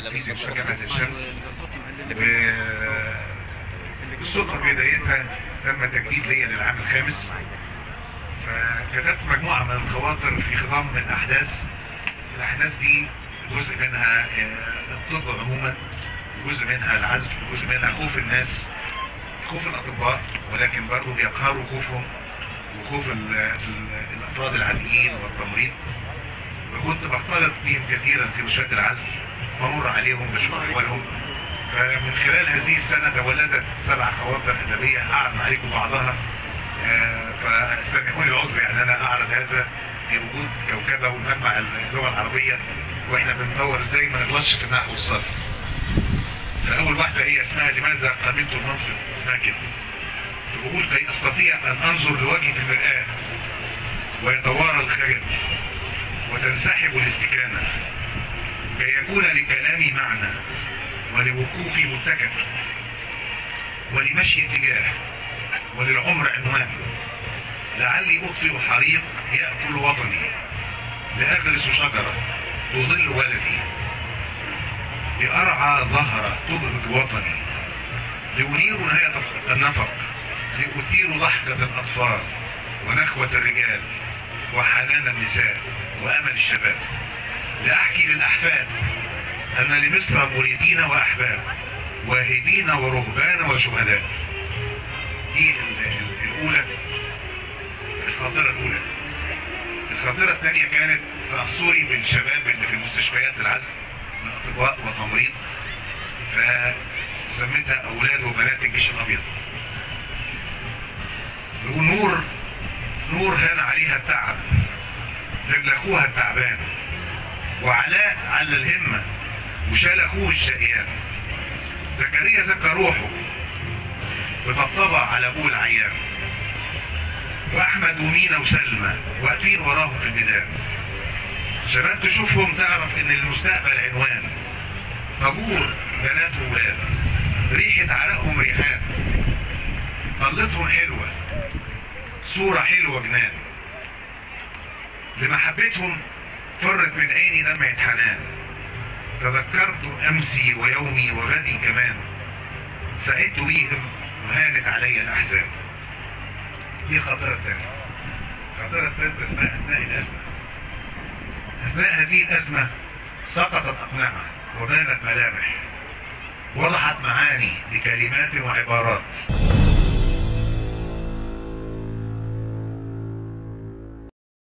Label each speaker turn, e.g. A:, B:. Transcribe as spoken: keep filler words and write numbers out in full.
A: التنفيذي مستشفى جامعة عين شمس. والصدفة بدايتها تم تجديد ليا للعام الخامس، فكتبت مجموعة من الخواطر في خضم الأحداث. الأحداث دي جزء منها الطب عموما، جزء منها العزل، جزء منها خوف الناس، خوف الأطباء، ولكن برضه بيقهروا خوفهم وخوف الأفراد العاديين والتمريض. وكنت بختلط بهم كثيرا في مستشفيات العزل، بمر عليهم بشوف أحوالهم. فمن خلال هذه السنة تولدت سبع خواطر أدبية أعرض عليكم بعضها، فسامحوني العذر يعني أنا أعرض هذا في وجود كوكبة والمجمع اللغة العربية، وإحنا بندور إزاي ما نغلطش في النحو والصرف. فأول واحدة هي اسمها لماذا قبلت المنصب، اسمها كده. بقول كي أستطيع أن أنظر لوجهي في المرآة ويتوارى الخجل وتنسحب الاستكانة، كي يكون لكلامي معنى ولوقوفي متكئ ولمشي اتجاه وللعمر عنوان. لعلي أطفئ حريق يأكل وطني، لأغرس شجرة تظل ولدي، لأرعى ظهر تبهج وطني، لأنير نهاية النفق، لأثير ضحكة الأطفال ونخوة الرجال وحنان النساء وأمل الشباب، لأحكي للأحفاد أن لمصر مريدين وأحباب، واهبين ورهبان وشهداء. دي الأولى، الخاطرة الأولى. الخاطرة الثانية كانت تأثري بالشباب اللي في المستشفيات العزل من أطباء وتمريض، فسميتها أولاد وبنات الجيش الأبيض. بيقول نور نور هان عليها التعب، رجل أخوها التعبان، وعلاء على الهمة وشال أخوه الشقيان. زكريا زكى روحه بطبطبة على أبوه العيان، وأحمد ومينا وسلمى واقفين وراهم في الميدان. شباب تشوفهم تعرف إن المستقبل عنوان، طابور بنات وولاد، ريحة عرقهم ريحان، طلتهم حلوة، صورة حلوة جنان، لمحبتهم فرت من عيني دمعة حنان. تذكرت أمسي ويومي وغدي كمان، سعدت بيهم وهانت علي الأحزان. دي الخاطرة الثانية. الخاطرة الثالثة اسمها أثناء الأزمة. أثناء هذه الأزمة سقطت أقنعة وبانت ملامح، وضحت معاني بكلمات وعبارات.